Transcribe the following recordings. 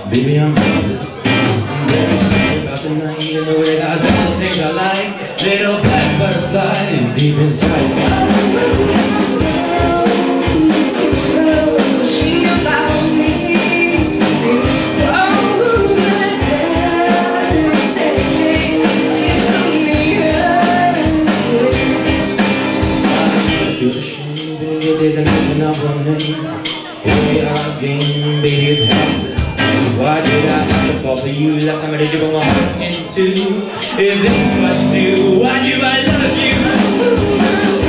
Baby, I'm very sorry about the night and the way I do the things I like. Little black butterfly is deep inside me. Baby, it's happening. Why did I have to fall for you? Last time I did you put my heart into. If this is what you do, why do I love you?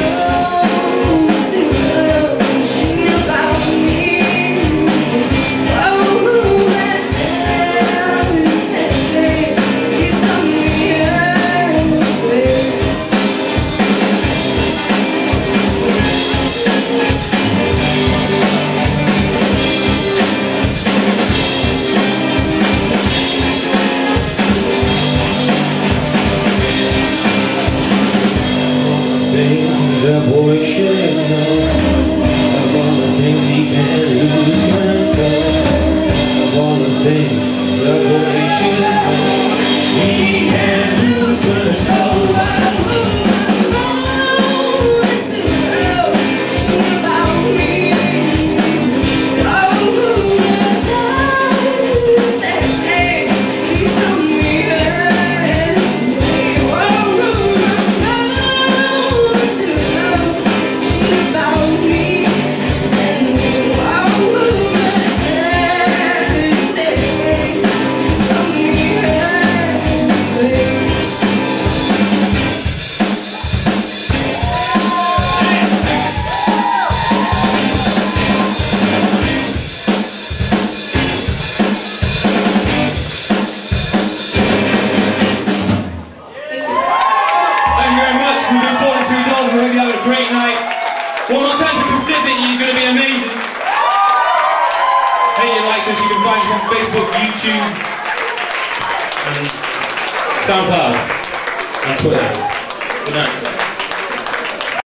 A boy should know of all the things he can lose control. Of all the things a boy should know, he can lose control. Great night. One more time for Pacific, you're going to be amazing. Hey, you like us, you can find us on Facebook, YouTube, and SoundCloud, and Twitter. Good night.